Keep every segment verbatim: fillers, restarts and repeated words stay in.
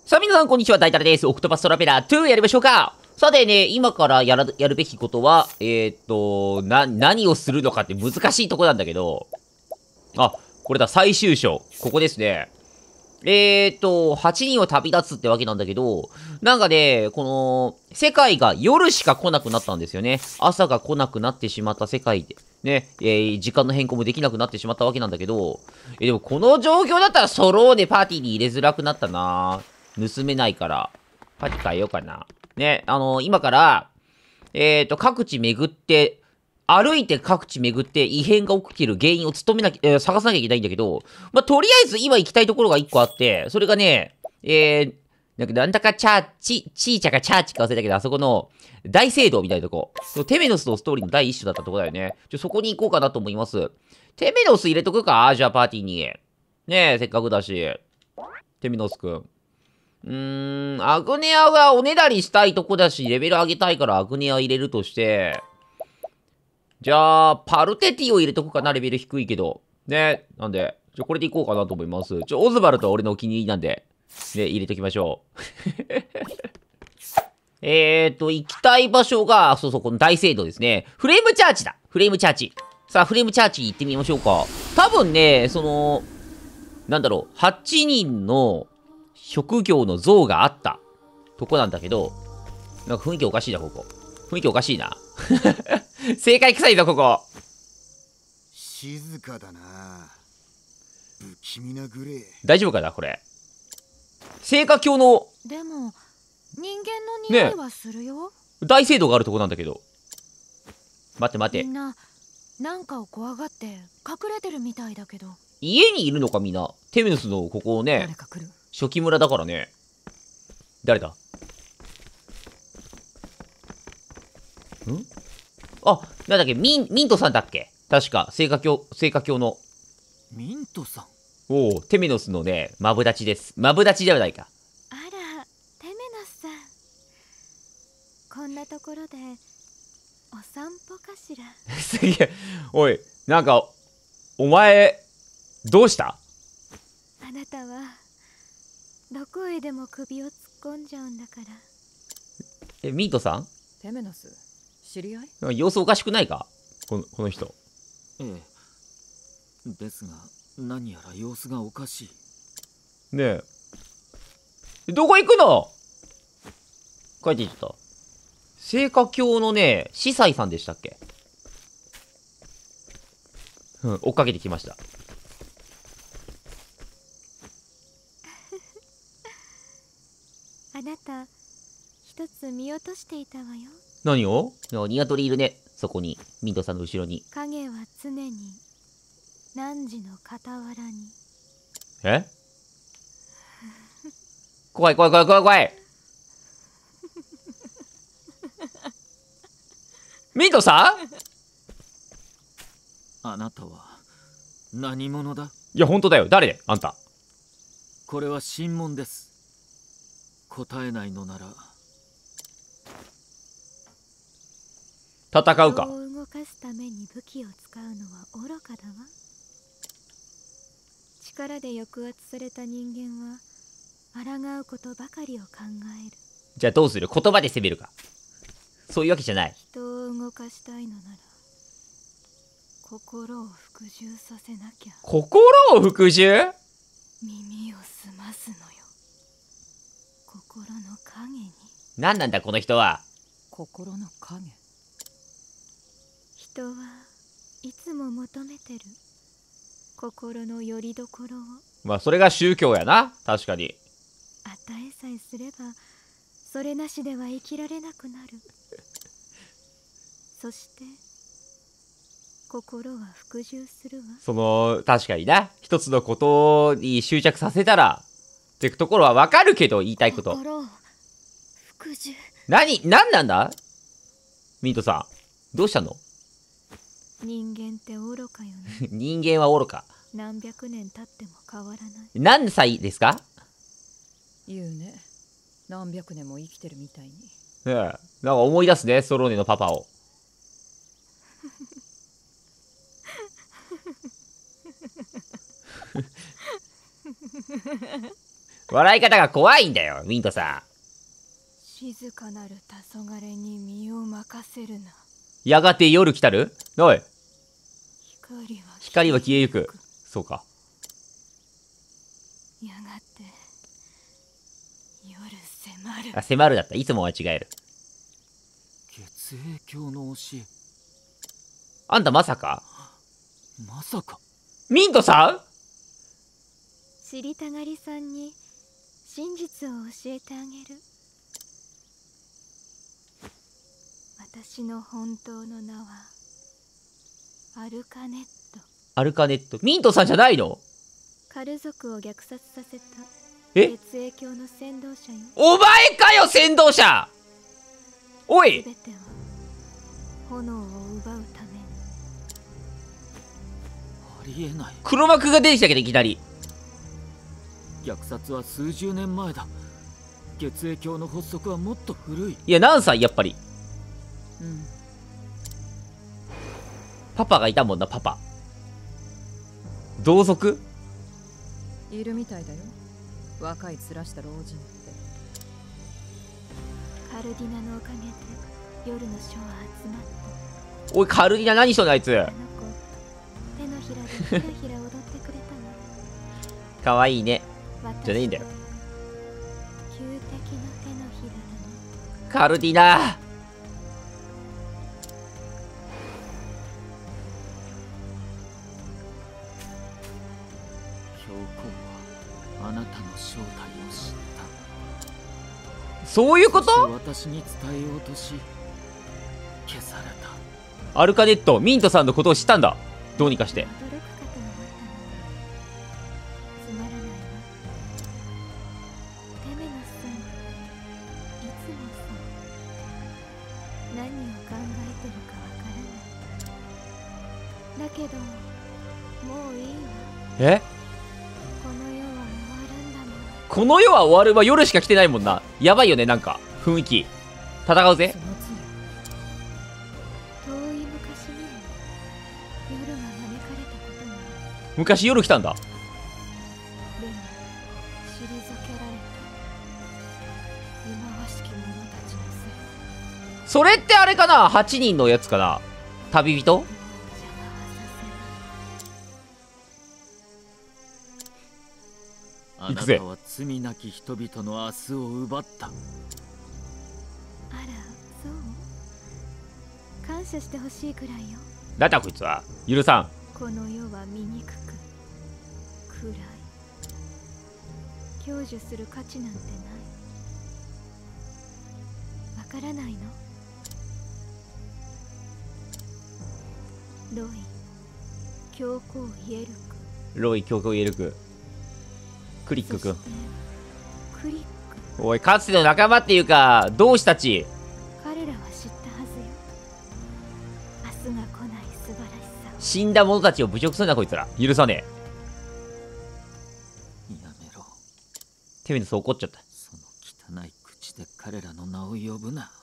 さあ皆さんこんにちは、大太郎です。オクトパストラベラーにやりましょうか。さてね、今からやら、やるべきことは、えー、っと、な、何をするのかって難しいとこなんだけど、あ、これだ、最終章。ここですね。えー、っと、はちにんは旅立つってわけなんだけど、なんかね、この、世界が夜しか来なくなったんですよね。朝が来なくなってしまった世界で、ね、えー、時間の変更もできなくなってしまったわけなんだけど、え、でもこの状況だったらソローでパーティーに入れづらくなったな。盗めないから。パーティー変えようかな。ね、あのー、今から、えー、っと、各地巡って、歩いて各地巡って異変が起きてる原因を務めなきゃ、えー、探さなきゃいけないんだけど、まあ、とりあえず今行きたいところが一個あって、それがね、えー、なんかなんだかチャーチ、チーチャかチャーチか忘れたけど、あそこの大聖堂みたいなとこ。テメノスのストーリーの第一章だったとこだよね。ちょ、そこに行こうかなと思います。テメノス入れとくかじゃあパーティーに。ねえ、せっかくだし。テメノスくん。うーん、アグネアがおねだりしたいとこだし、レベル上げたいからアグネア入れるとして、じゃあ、パルテティを入れとくかな、レベル低いけど。ね。なんで、ちょ、これでいこうかなと思います。ちょ、オズバルトは俺のお気に入りなんで、ね、入れときましょう。えーと、行きたい場所が、そうそう、この大聖堂ですね。フレームチャーチだ。フレームチャーチ。さあ、フレームチャーチ行ってみましょうか。多分ね、その、なんだろう、はちにんの職業の像があったとこなんだけど、なんか雰囲気おかしいな、ここ。雰囲気おかしいな。正解臭いぞ、ここ。 静かだな。不気味なグレー。 大丈夫かな、これ。聖火教の、 でも人間の匂いはするよ、 ね、大聖堂があるとこなんだけど。待って待って。 みんななんかを怖がって隠れてるみたいだけど。 家にいるのかみんな。テメヌスのここね、 誰か来る。 初期村だからね。誰だんあ、なんだっけ、ミン、ミントさんだっけ確か、聖火教、聖火教の。 ミントさん。 おお、テメノスのね、マブダチです。マブダチではないか。 あら、テメノスさん。こんなところでお散歩かしら。 すげえ。おい、なんか、お前、どうした？ あなたはどこへでも首を突っ込んじゃうんだから。 え、ミントさん？ テメノス、知り合い？ 様子おかしくないかこの、この人。 ええ。ですが、何やら様子がおかしい。 ねえ。どこ行くの？帰っていっちゃった。聖火教のね、司祭さんでしたっけ？うん、追っかけてきました。 あなた一つ見落としていたわよ。 何を？ニワトリいるね。そこに。ミントさんの後ろに。 影は常に汝の傍らに。 え？怖い怖い怖い怖い怖い。ミントさん？ あなたは何者だ？ いや、本当だよ。誰？あんた。 これは審問です。答えないのなら戦うか。 人を動かすために武器を使うのは愚かだわ。力で抑圧された人間は抗うことばかりを考える。 じゃあどうする？言葉で攻めるか。そういうわけじゃない。 人を動かしたいのなら心を服従させなきゃ。 心を服従？ 耳を澄ますのよ。心の影に。 何なんだこの人は。 心の影。 人はいつも求めてる心の拠り所を。 まあそれが宗教やな。確かに。 与えさえすればそれなしでは生きられなくなる。そして心は服従するわ。 その、確かにな。一つのことに執着させたら、ってところはわかるけど、言いたいこと。 心を服従。 何、何なんだミントさん。どうしたの？ 人間って愚かよね。 人間は愚か。 何百年経っても変わらない。 何歳ですか？ 言うね。何百年も生きてるみたいに。 ねえ。なんか思い出すね、ソローネのパパを。 笑い方が怖いんだよ、ミントさん。 静かなる黄昏に身を任せるな。 やがて夜来たる。おい、 光は光は消えゆく。そうか。 やがて夜迫る。 あ、迫るだった。いつも間違える。 血影教の教え、 あんたまさかまさか。 ミントさん。 知りたがりさんに真実を教えてあげる。私の本当の名はアルカネット。 アルカネット。ミントさんじゃないの？ カル族を虐殺させたえ、 血影教の先導者よ。 お前かよ、先導者。おい、 全ては炎を奪うために。 ありえない。 黒幕が出てきたけどいきなり。 虐殺は数十年前だ。血影教の発足はもっと古い。 いや、何歳やっぱり。 うんパパがいたもんな、パパ。同族？ いるみたいだよ、若い面した老人って。 カルディナのおかげで夜の書は集まった。 おい、カルディナ何しとんのあいつ。 あの子手のひらでひらひら踊ってくれたかわいいね。 の。 じゃねえんだよ。 旧敵の手のひらだね。 カルディナ。 教皇はあなたの正体を知った。 そういうことそして私に伝えようとし消された。 アルカネット、ミントさんのことを知ったんだ。どうにかして。 驚くかと思ったのにつまらないわ。テメノスさん、いつもさ、何を考えてるかわからない。だけどもういいわ。 え、 この世は終わるんだもん。 この世は終わる。まあ、夜しか来てないもんな。やばいよね、なんか雰囲気。戦うぜそ。の遠い昔にも夜が招かれたことがある。 昔夜来たんだ。 でも退けられた。忌まわしき者たちのせい。 それってあれかな、はちにんのやつかな。旅人。 もう邪魔はさせない。 あな行くぜたは罪なき人々の明日を奪った。 あら、そう。感謝してほしいくらいよ。 だったこいつは。許さん。 この世は醜く暗い。享受する価値なんてない。わからないの？ロイ、教皇イエルク、 ロイ、強行イエルク。クリックくん。 そしてクリック。 おい、かつての仲間っていうか、同志たち。 彼らは知ったはずよ。明日が来ない素晴らしさを。 死んだ者たちを侮辱するな、こいつら。許さねえ。 やめろ。 テメノス怒っちゃった。 その汚い口で彼らの名を呼ぶな。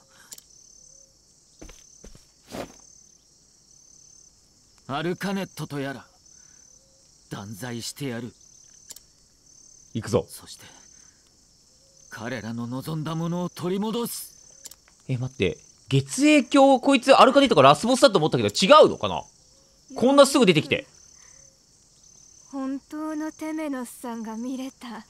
アルカネットとやら断罪してやる。 行くぞ。 そして彼らの望んだものを取り戻す。 え、待って。月影鏡、こいつアルカネットかラスボスだと思ったけど違うのかな。こんなすぐ出てきて。 本当のテメノスさんが見れた。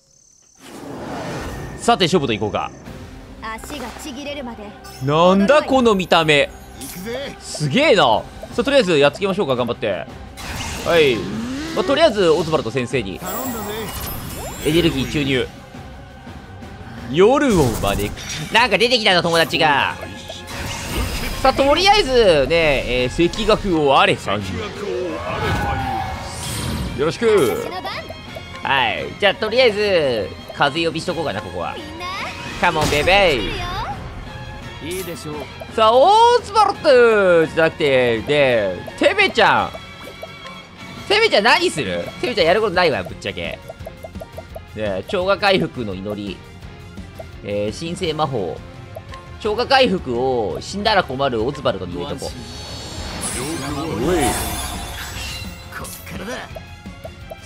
さて、勝負といこうか。 足がちぎれるまで。 なんだこの見た目。すげえな。さあ、とりあえずやっつけましょうか、頑張って。はい。まあ、とりあえずオズバルト先生にエネルギー注入。夜を招く。なんか出てきたぞ、友達が。さあ、とりあえずね、えー、赤学をあれさんによろしく。はい。じゃあ、とりあえず風呼びしとこうかな、ここは。カモンベイベイ。 いいでしょう。 さあ、オーズバルトじゃなくて、で、テメちゃん。テメちゃん何する？テメちゃんやることないわよ、ぶっちゃけ。で、超過回復の祈り。えー、神聖魔法。超過回復を死んだら困るオズバルトに入れとこう。 こっからだ。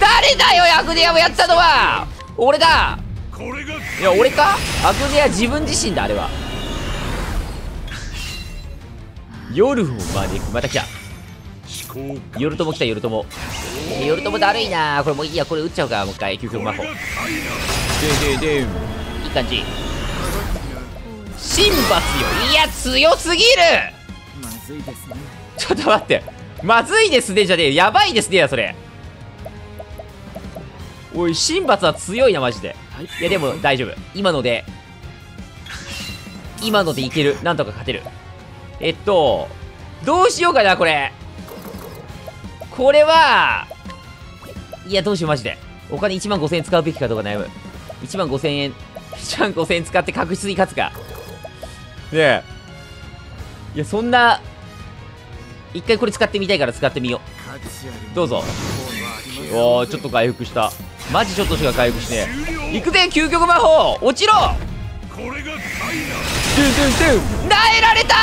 誰だよアグネアをやったのは。俺だ。いや俺か。アグネア自分自身だあれは。夜を招く。また来た。夜とも来た。夜とも、えー、夜ともだるいな。これもういいや。これ撃っちゃうか。もう一回究極魔法でででいい感じ。神罰よ。いや強すぎる。 まずいですね。 ちょっと待って、まずいですねじゃねえ、やばいですねやそれ。おい神罰は強いなマジで。いやでも大丈夫。今ので今のでいける。なんとか勝てる。えっとどうしようかなこれ。これはいやどうしようマジで。お金いちまんごせんえん使うべきかどうか悩む。いちまんごせんえんいちまんごせんえん使って確実に勝つかねえ。いやそんな一回これ使ってみたいから使ってみよう。どうぞ。おおちょっと回復した。マジちょっとしか回復しねえ。いくぜ究極魔法落ちろ。ドゥンドゥンドゥンなえられた。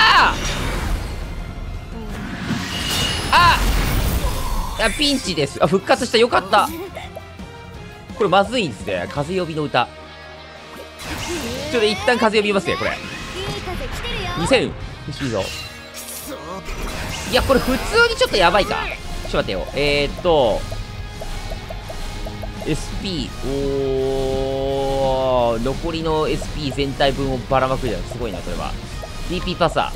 ああピンチです。あ復活した。よかった。これまずいですね。風呼びの歌。ちょっと一旦風呼びますねこれ。にせん欲しいぞ。いやこれ普通にちょっとやばいか。ちょっと待ってよ。えー、っと エスピー おー残りの エスピー 全体分をばらまくじゃん。すごいなそれは。 ディーピー パサ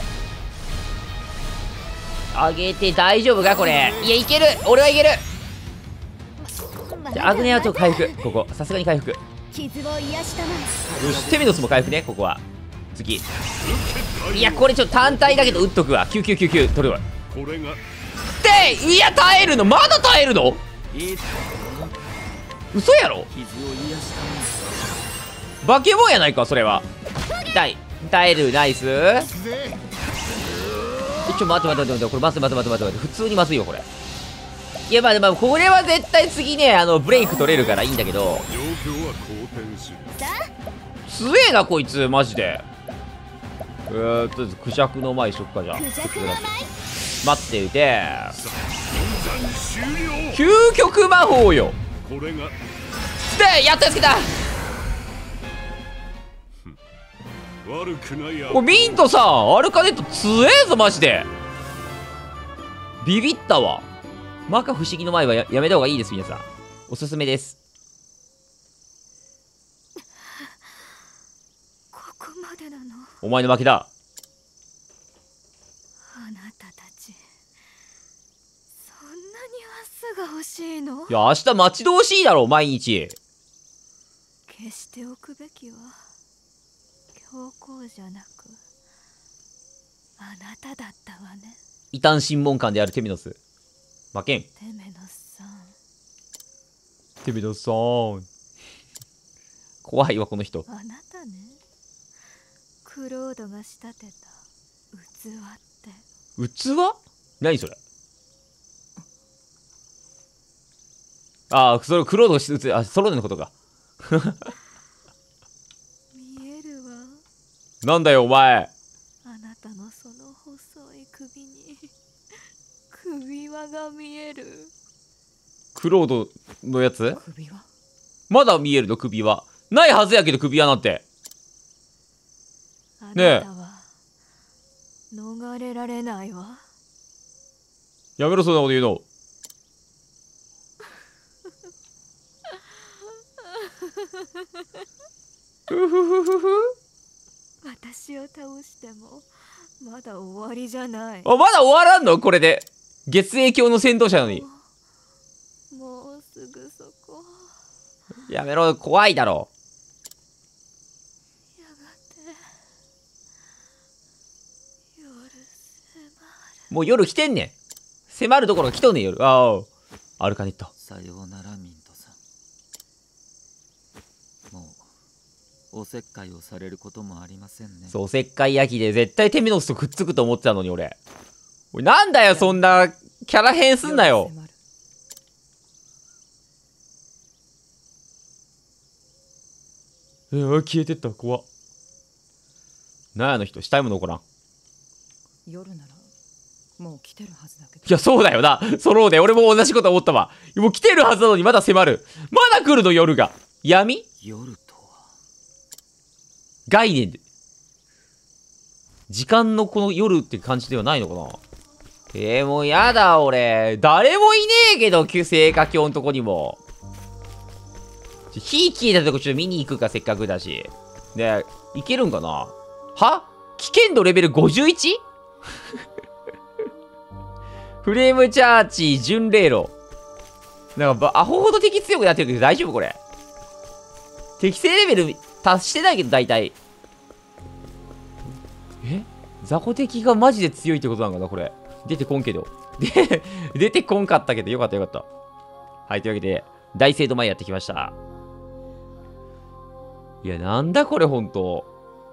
ー上げて大丈夫かこれ。いやいける。俺はいける。じゃあアグネはちょっと回復。ここさすがに回復。よしテメノスも回復ねここは。次いやこれちょっと単体だけど打っとくわ。きゅうきゅうきゅうきゅう取るわ。でいや耐えるの。まだ耐えるの。嘘やろ。化け物やないかそれは。痛い。耐える。ナイス。ちょ待って待って待って、これまずいまずいまずいまずいまずい。普通にまずいよこれ。いやまあでもこれは絶対次ねあのブレイク取れるからいいんだけど。強えなこいつマジで。えー、とりあえずクジャクの前しょっか。じゃあ待っていて究極魔法よ。でやっとやっつけた。おミントさんアルカネット強えぞマジで。ビビったわ。摩訶不思議の前は や, やめた方がいいです。皆さんおすすめです。 ここまでなの。 お前の負けだ。 あなたたちそんなに明日が欲しいの。 いや明日待ち遠しいだろ毎日。 消しておくべきは強行じゃなくあなただったわね。 異端審問官であるテミノス。負けん。 テメノスさん。 テミノスさん怖いわこの人。 あなたね。クロードが仕立てた器って。 器？何それ。ああそれクロードがし器。あソロネのことか見えるわ。 なんだよお前。 あなたのその細い首に首輪が見える。 クロードのやつ首輪まだ見えるの。首輪ないはずやけど首輪なんて。 あなたは逃れられないわ。 やめろそんなこと言うの。ふふふふふ。 私を倒してもまだ終わりじゃない。 あまだ終わらんのこれで。月影鏡の先導者なのに。 もうすぐそこ。 やめろ怖いだろ。 やがて夜迫る。 もう夜来てんねん。迫るところが来とんねん夜。ああアルカネット。 さようならミントさん。もうおせっかいをされることもありませんね。 そうおせっかい焼きで絶対テミノスとくっつくと思ってたのに俺。おいなんだよそんなキャラ変すんなよ。えー、消えてった怖っ。なんやあの人死体も残らん。 夜ならもう来てるはずだけど。 いや、そうだよな。そのね、俺も同じこと思ったわ。もう来てるはずなのにまだ迫る。まだ来るの、夜が。闇夜とは概念で。時間のこの夜って感じではないのかな。えー、もうやだ、俺。誰もいねえけど、旧聖火橋のとこにも。火消えたとこちょっと見に行くか、せっかくだし。ねえ、いけるんかな。は危険度レベル ごじゅういち？ フレームチャーチ、巡礼路。なんか、アホほど敵強くなってるけど大丈夫これ。適正レベル達してないけど、大体。え雑魚敵がマジで強いってことなんかなこれ。出てこんけど。で、出てこんかったけど、よかったよかった。はい、というわけで、大聖堂前やってきました。いや、なんだこれ、ほんと。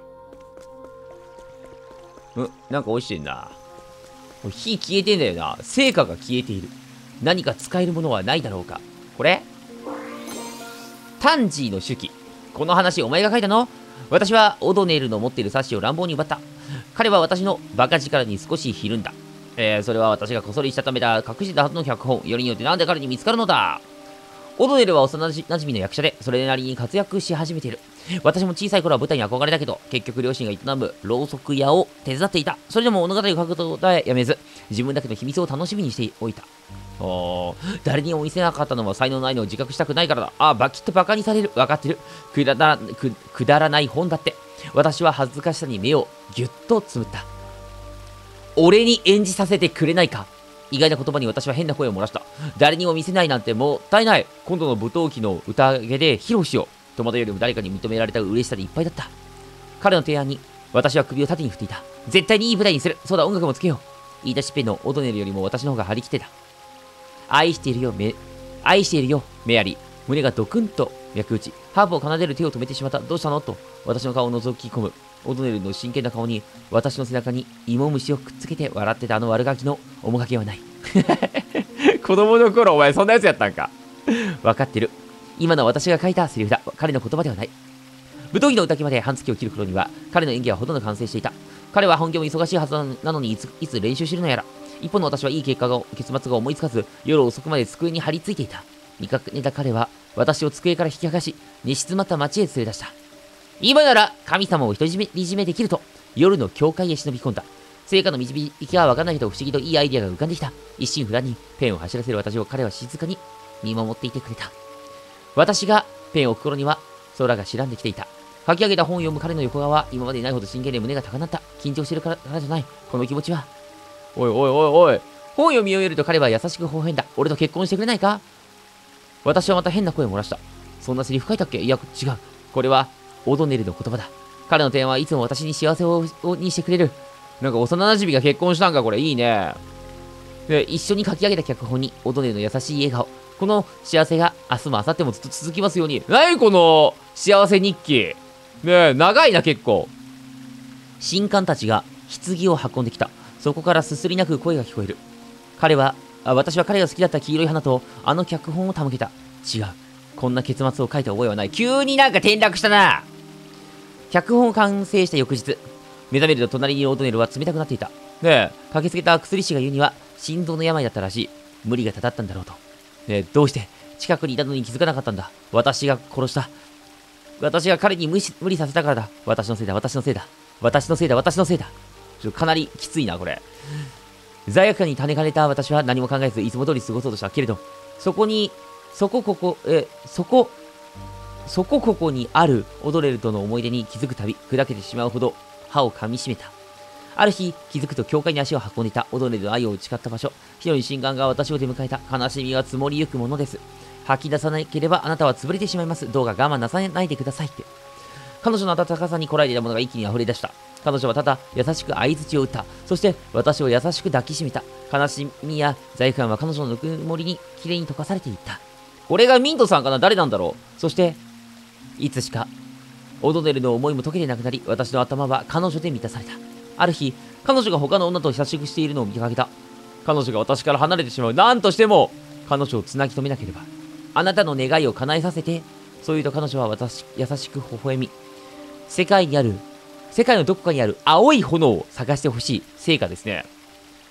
ん、なんか落ちてんな。火消えてんだよな。成果が消えている。何か使えるものはないだろうか。これタンジーの手記。この話お前が書いたの？私はオドネルの持っている冊子を乱暴に奪った。彼は私のバカ力に少しひるんだ。えー、それは私がこそりしたためだ。隠してたはずの脚本。よりによってなんで彼に見つかるのだ。オドネルは幼馴染の役者で、それなりに活躍し始めている。私も小さい頃は舞台に憧れたけど、結局両親が営むろうそく屋を手伝っていた。それでも物語を書くことさえやめず、自分だけの秘密を楽しみにしておいた。おー、誰にも見せなかったのは才能ないのを自覚したくないからだ。ああ、バキッとバカにされる。わかってる。くだら、く、くだらない本だって。私は恥ずかしさに目をぎゅっとつむった。俺に演じさせてくれないか。意外な言葉に私は変な声を漏らした。誰にも見せないなんてもったいない。今度の舞踏記の宴で披露しよう。友達よりも誰かに認められた嬉しさでいっぱいだった。彼の提案に私は首を縦に振っていた。絶対にいい舞台にする。そうだ、音楽もつけよう。言い出しっぺのオドネルよりも私の方が張り切ってた。愛しているよ、め、愛しているよ、メアリー。胸がドクンと脈打ち、ハープを奏でる手を止めてしまった。どうしたのと、私の顔を覗き込む。オドネルの真剣な顔に、私の背中に芋虫をくっつけて笑ってたあの悪ガキの面影はない。子供の頃、お前そんなやつやったんか。わかってる。今の私が書いたセリフだ。彼の言葉ではない。舞踏記の歌記まで半月を切る頃には、彼の演技はほとんど完成していた。彼は本業も忙しいはずなのにいつ、いつ練習してるのやら。一方の私はいい結果が、結末が思いつかず、夜遅くまで机に張り付いていた。見かけた彼は、私を机から引き剥がし、寝静まった町へ連れ出した。今なら、神様を独り占めできると、夜の教会へ忍び込んだ。成果の導きはわからないけど不思議といいアイデアが浮かんできた。一心不乱にペンを走らせる私を彼は静かに見守っていてくれた。私がペンを置く頃には、空が白んできていた。書き上げた本を読む彼の横側は、今までにないほど真剣で胸が高鳴った。緊張してるからからじゃない。この気持ちは。おいおいおいおい。本を読み終えると彼は優しく微笑んだ。俺と結婚してくれないか？私はまた変な声を漏らした。そんなセリフ書いたっけ？いや、違う。これは、オドネルの言葉だ。彼の提案はいつも私に幸せをにしてくれる。なんか幼馴染が結婚したんか、これいいね。で、一緒に書き上げた脚本に、オドネルの優しい笑顔。この幸せが明日も明後日もずっと続きますように。なにこの幸せ日記。ねえ、長いな結構。神官たちが棺を運んできた。そこからすすり泣く声が聞こえる。彼は、あ私は彼が好きだった黄色い花と、あの脚本を手向けた。違う。こんな結末を書いた覚えはない。急になんか転落したな。脚本を完成した翌日、目覚めると隣にいるオドネルは冷たくなっていた。ねえ、駆けつけた薬師が言うには、心臓の病だったらしい。無理がたたったんだろうと。ねえ、どうして近くにいたのに気づかなかったんだ。私が殺した。私が彼に無視無理させたからだ。私のせいだ、私のせいだ。私のせいだ、私のせいだ。ちょっとかなりきついな、これ。罪悪感に種がれた私は何も考えず、いつも通り過ごそうとしたけれど、そこに、そこここ、え、そこ、そこここにあるオドレルとの思い出に気づくたび、砕けてしまうほど歯を噛みしめた。ある日、気づくと教会に足を運んでいたオドレルの愛を誓った場所。火のに神官が私を出迎えた。悲しみが積もりゆくものです。吐き出さなければあなたは潰れてしまいます。どうか我慢なさないでくださいって。彼女の温かさにこらえていたものが一気に溢れ出した。彼女はただ優しく相槌を打った。そして私を優しく抱きしめた。悲しみや罪悪感は彼女のぬくもりにきれいに溶かされていった。これがミントさんかな？誰なんだろう？そして、いつしか、オドネルの思いも溶けてなくなり、私の頭は彼女で満たされた。ある日、彼女が他の女と親しくしているのを見かけた。彼女が私から離れてしまう。なんとしても、彼女をつなぎ止めなければ。あなたの願いを叶えさせて、そう言うと彼女は私、優しく微笑み、世界にある、世界のどこかにある青い炎を探してほしい成果ですね。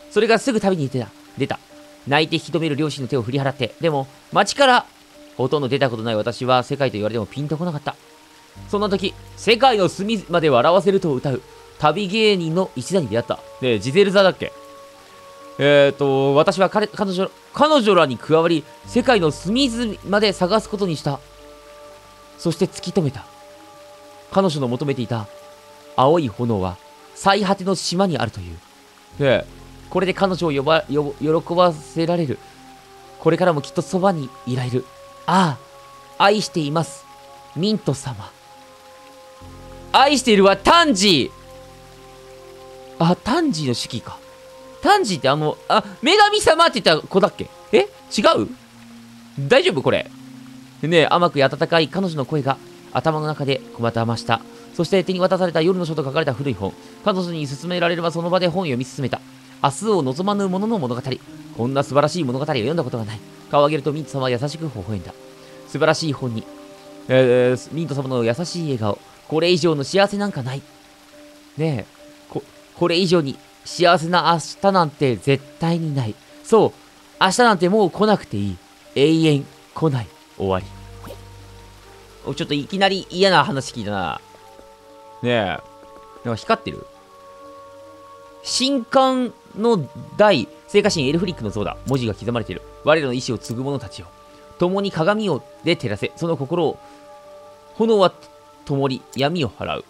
それがすぐ旅に出た。出た。泣いて引き止める両親の手を振り払って。でも、街からほとんど出たことない私は世界と言われてもピンとこなかった。そんな時、世界の隅まで笑わせると歌う旅芸人の一座に出会った。ねえ、ジゼル座だっけ？えーと、私は彼、彼女、彼女らに加わり、世界の隅々まで探すことにした。そして突き止めた。彼女の求めていた青い炎は最果ての島にあるという。ええ、これで彼女を呼ば、よ、喜ばせられる。これからもきっとそばにいられる。ああ、愛しています。ミント様。愛しているはタンジー。あ、タンジーの手記か。タンジーってあの、あ、女神様って言った子だっけ？え？違う？大丈夫これ。ねえ、甘く温かい彼女の声が頭の中でこまたました。そして手に渡された夜の書と書かれた古い本。彼女に勧められればその場で本を読み進めた。明日を望まぬ者の物語。こんな素晴らしい物語を読んだことがない。顔を上げるとミント様は優しく微笑んだ。素晴らしい本に、えー、ミント様の優しい笑顔。これ以上の幸せなんかない。ねえ、こ、これ以上に幸せな明日なんて絶対にない。そう、明日なんてもう来なくていい。永遠来ない。終わり。お、ちょっといきなり嫌な話聞いたな。ねえ。なんか光ってる？神官の大、聖火神エルフリックの像だ。文字が刻まれている。我らの意志を継ぐ者たちよ。共に鏡をで照らせ。その心を、炎は灯り、闇を払う。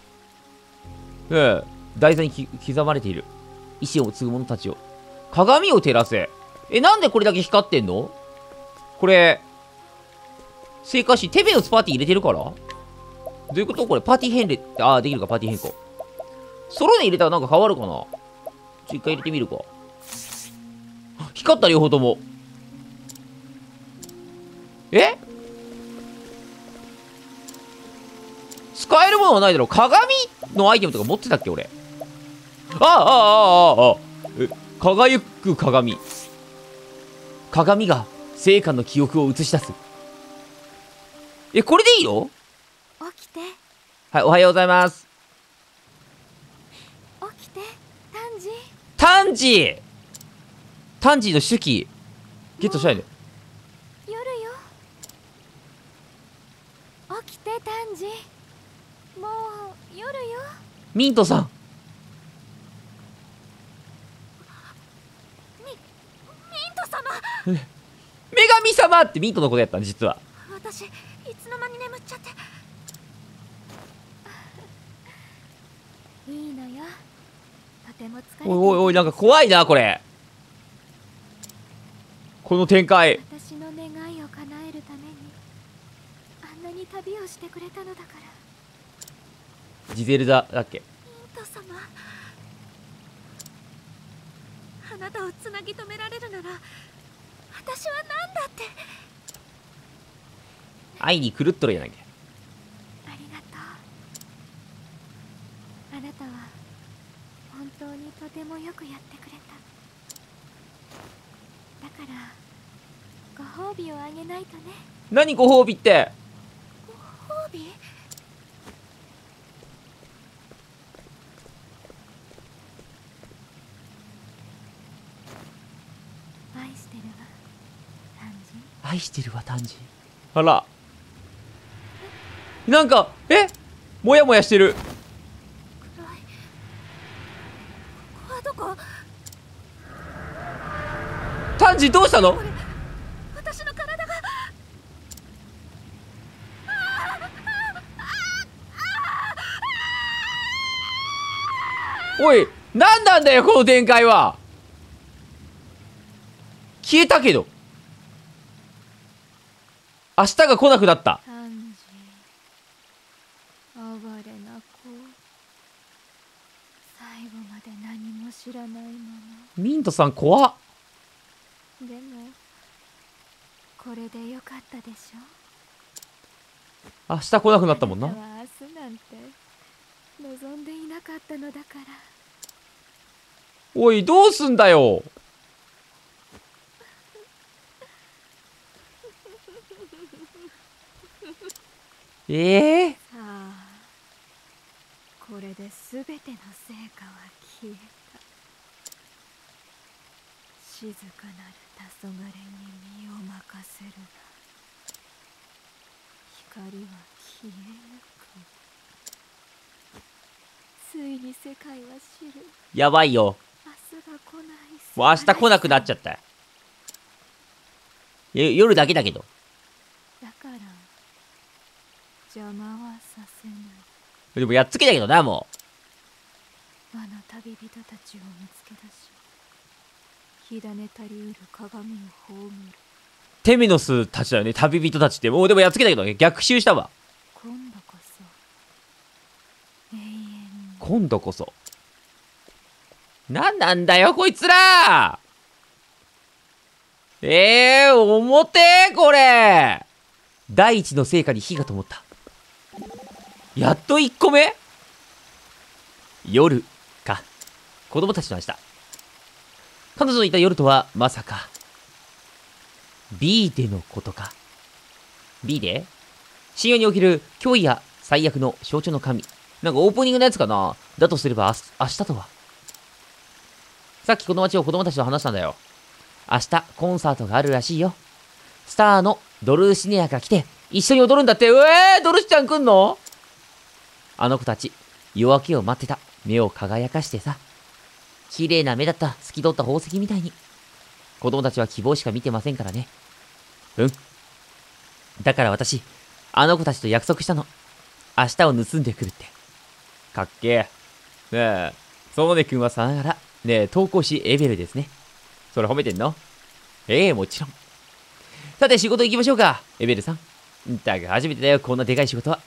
ええ、台座にき刻まれている。意志を継ぐ者たちよ。鏡を照らせ。え、なんでこれだけ光ってんの？これ、聖火神、テベのスパーティー入れてるから？どういうこと？これ、パーティー変列、ああ、できるか、パーティー変更。ソロで入れたらなんか変わるかな？ちょ、一回入れてみるか。光った両方とも。え？使えるものはないだろう。鏡のアイテムとか持ってたっけ俺。ああ、ああ、ああ、ああ。え、輝く鏡。鏡が聖火の記憶を映し出す。え、これでいいの？ 起きて。 はい、おはようございます。 起きて、タンジ。 タンジータンジーの手記、ゲットしたいね。 夜よ。起きて、タンジ。もう、夜よ。 ミントさん。 み、ミント様。 女神様ってミントのことやったん実は。 私、いつの間に眠っちゃって。いいのよ。とても疲れている。 おいおいおい、なんか怖いなこれ。この展開。 私の願いを叶えるためにあんなに旅をしてくれたのだから。 ジゼルダだっけ？ ミント様、あなたをつなぎ止められるなら私は何だって。 愛に狂っとるやなきゃ。 ありがとう。あなたは本当にとてもよくやってくれた。だからご褒美をあげないとね。 何ご褒美って？ ご褒美？愛してるわ、タンジ。 愛してるわタンジ。あら、なんかえもやもやしてる。 暗い。ここはどこ？ タンジどうしたの？ これ私の体が。 おい、なんなんだよこの展開は。消えたけど明日が来なくなった。 タンジ、哀れな子。最後まで何も知らないまま。 ミントさん怖っ。 でもこれでよかったでしょ。 明日来なくなったもんな。 あなたは明日なんて望んでいなかったのだから。 おいどうすんだよ。ええー、 さあ、これで全ての成果は消え静かなる黄昏に身を任せるな。光は消えゆく。ついに世界は知る。 やばいよ。 明日が来ない。 もう明日来なくなっちゃったよ。よ夜だけだけど。 だから邪魔はさせない。 でもやっつけたけどな、もあの旅人たちを見つけ出し、火種たりうる鏡を葬る。 テメノスたちだよね、旅人たちって。もうでもやっつけたけどね、逆襲したわ。 今度こそ永遠に。 今度こそ。なんなんだよ、こいつら。ええー、重てー、これ。第一の成果に火が灯った。やっといっこめ。夜か。子供たちの明日。彼女のいた夜とはまさか B でのことか。 B で深夜に起きる脅威や最悪の象徴の神。なんかオープニングのやつかな。だとすれば明日、明日とは。さっきこの街を子供たちと話したんだよ。明日コンサートがあるらしいよ。スターのドルーシネアが来て一緒に踊るんだって。うえー、ドルシちゃん来んの。あの子たち夜明けを待ってた。目を輝かしてさ。綺麗な目だった。透き通った宝石みたいに。子供たちは希望しか見てませんからね。うん。だから私、あの子たちと約束したの。明日を盗んでくるって。かっけえ。ねえ、ソーネ君はさながら、ねえ、投稿師エベルですね。それ褒めてんの？ええ、もちろん。さて、仕事行きましょうか、エベルさん。だが初めてだよ、こんなでかい仕事は。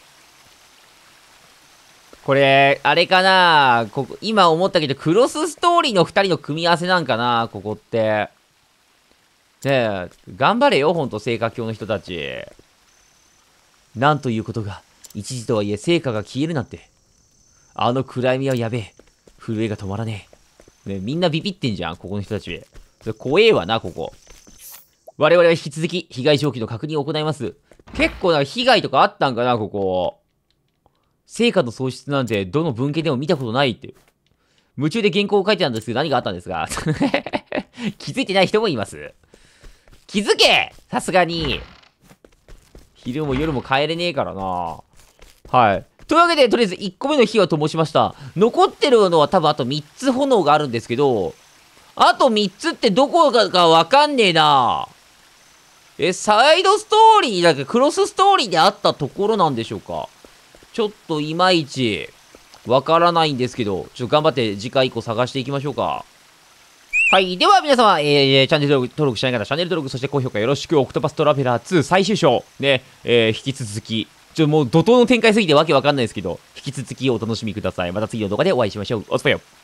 これ、あれかな、ここ、今思ったけど、クロスストーリーの二人の組み合わせなんかな、ここって。ねえ、頑張れよ、ほんと、聖火教の人たち。なんということが、一時とはいえ聖火が消えるなんて。あの暗闇はやべえ。震えが止まらねえ。ねえ、みんなビビってんじゃん、ここの人たち。それ怖えわな、ここ。我々は引き続き、被害状況の確認を行います。結構な被害とかあったんかな、ここ。成果の喪失なんてどの文献でも見たことないって。夢中で原稿を書いてたんですけど何があったんですか気づいてない人もいます。気づけさすがに。昼も夜も帰れねえからな。はい。というわけで、とりあえずいっこめの火は灯しました。残ってるのは多分あとみっつ炎があるんですけど、あとみっつってどこかがわかんねえな。え、サイドストーリーだけクロスストーリーであったところなんでしょうか。ちょっといまいちわからないんですけど、ちょっと頑張って次回以降探していきましょうか。はい。では皆様、えー、チャンネル登録しない方、チャンネル登録、そして高評価よろしく。オクトパストラベラーツー最終章。ね、えー、引き続き、ちょ、もう怒涛の展開すぎてわけわかんないですけど、引き続きお楽しみください。また次の動画でお会いしましょう。おつぽよ。